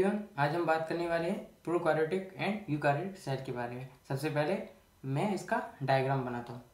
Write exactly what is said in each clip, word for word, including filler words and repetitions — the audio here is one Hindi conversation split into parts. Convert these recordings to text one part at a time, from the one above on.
एवरीवन, आज हम बात करने वाले हैं प्रोकार्योटिक एंड यूकार्योटिक सेल के बारे में। सबसे पहले मैं इसका डायग्राम बनाता हूँ।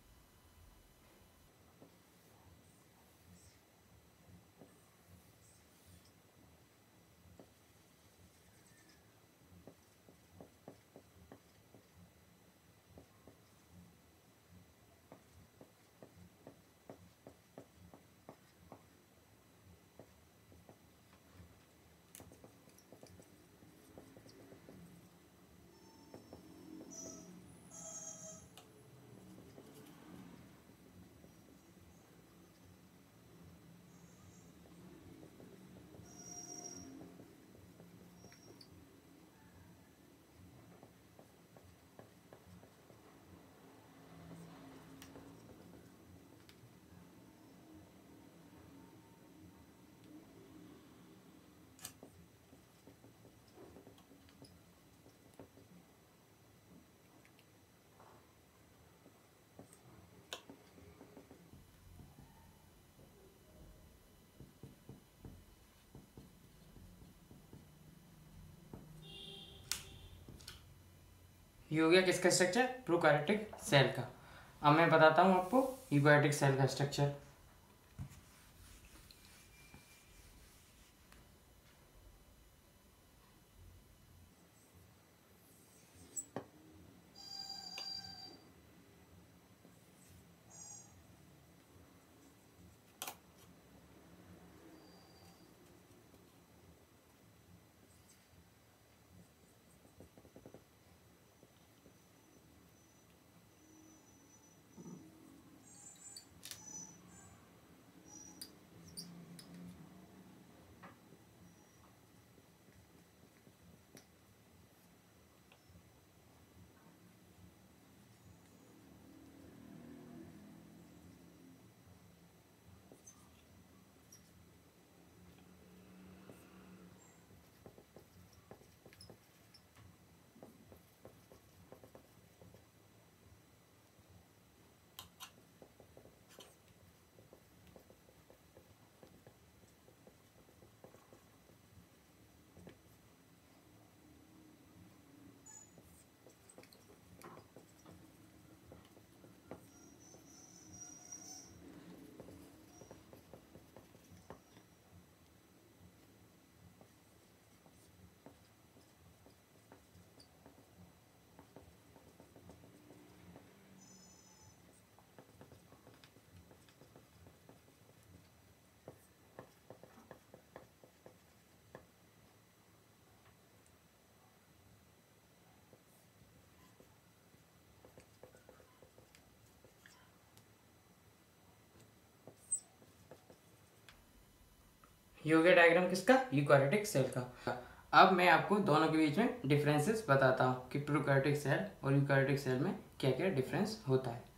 ये हो गया किसका स्ट्रक्चर? प्रोकार्योटिक सेल का। अब मैं बताता हूँ आपको यूकार्योटिक सेल का स्ट्रक्चर। ये हो गया डायग्राम किसका? यूकार्योटिक सेल का। अब मैं आपको दोनों के बीच में डिफरेंसेस बताता हूँ कि प्रोकार्योटिक सेल और यूकार्योटिक सेल में क्या क्या डिफरेंस होता है।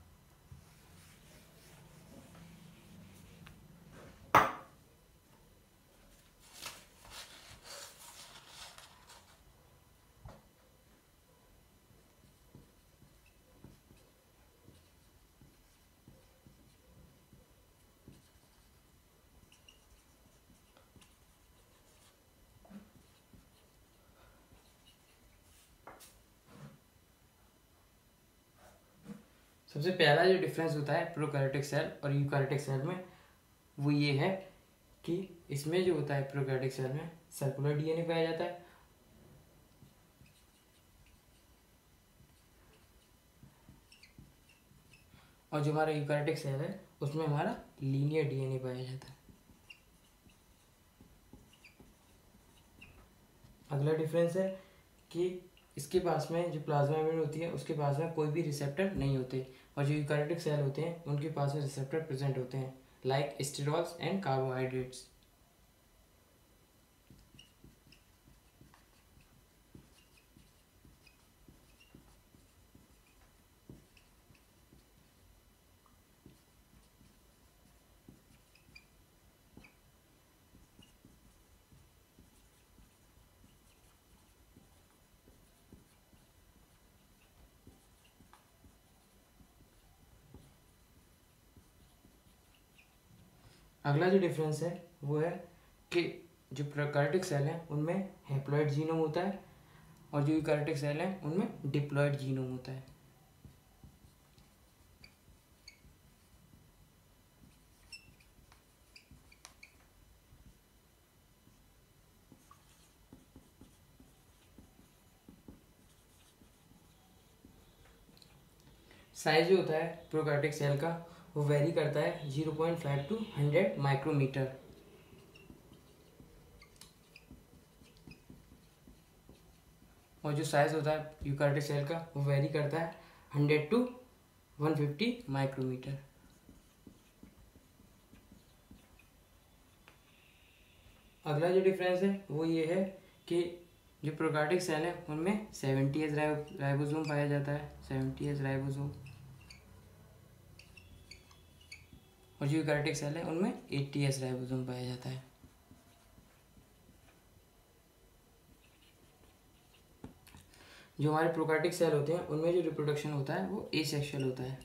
सबसे पहला जो डिफरेंस होता है प्रोकार्योटिक सेल और यूकार्योटिक सेल में, वो ये है कि इसमें जो होता है प्रोकार्योटिक सेल में सर्कुलर डीएनए पाया जाता है, और जो हमारा यूकार्योटिक सेल है उसमें हमारा लीनियर डीएनए पाया जाता है। अगला डिफरेंस है कि इसके पास में जो प्लाज्मा मेम्ब्रेन होती है उसके पास में कोई भी रिसेप्टर नहीं होते, और जो यूकार्योटिक सेल होते हैं उनके पास में रिसेप्टर प्रेजेंट होते हैं, लाइक स्टेरॉल्स एंड कार्बोहाइड्रेट्स। अगला जो डिफरेंस है वो है कि जो प्रोकार्योटिक सेल हैं उनमें हैप्लॉइड जीनोम होता है और जो यूकार्योटिक सेल हैं उनमें डिप्लॉइड जीनोम होता है। साइज जो होता है प्रोकार्योटिक सेल का वो वेरी करता है zero point five to hundred micrometer, और जो साइज होता है यूकार्योटिक सेल का वो वेरी करता है hundred to one fifty micrometer. अगला जो डिफरेंस है वो ये है कि जो प्रोकार्योटिक सेल है उनमें सेवेंटी एज राइबोसोम पाया जाता है, सेवेंटी एज राइबोसोम, और जो यूकार्योटिक सेल है उनमें एट्टी एस राइबोसोम पाया जाता है। जो हमारे प्रोकार्योटिक सेल होते हैं उनमें जो रिप्रोडक्शन होता है वो एसेक्सुअल होता है,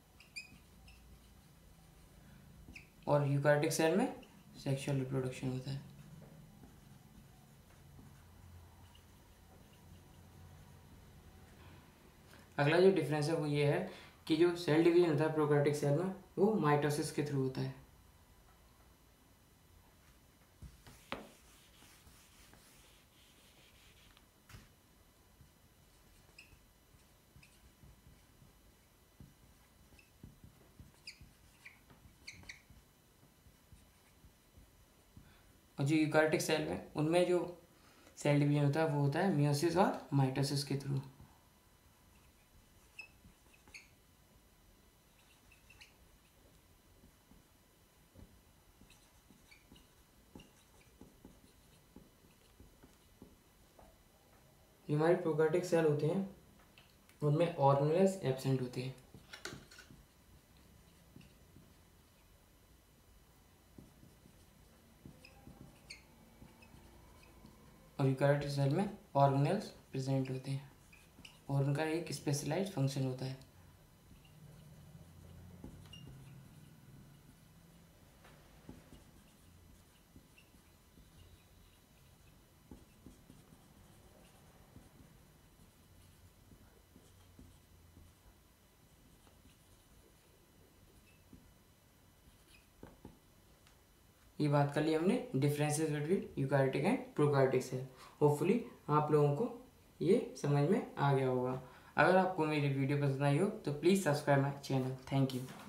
और यूकार्योटिक सेल में सेक्सुअल रिप्रोडक्शन होता है। अगला जो डिफरेंस है वो ये है कि जो सेल डिवीजन होता है प्रोकार्योटिक सेल में वो माइटोसिस के थ्रू होता है। और जो यूकार्योटिक सेल में उनमें जो सेल डिवीजन होता है वो होता है मियोसिस और माइटोसिस के थ्रू। जो हमारे प्रोकार्योटिक सेल होते हैं उनमें ऑर्गेनेल्स एब्सेंट होते हैं, और यूकार्योटिक सेल में ऑर्गेनेल्स प्रेजेंट होते हैं और उनका एक स्पेशलाइज्ड फंक्शन होता है। ये बात कर ली हमने differences between eukaryotic and prokaryotic cell. Hopefully आप लोगों को ये समझ में आ गया होगा। अगर आपको मेरी वीडियो पसंद आई हो तो please subscribe my channel. Thank you.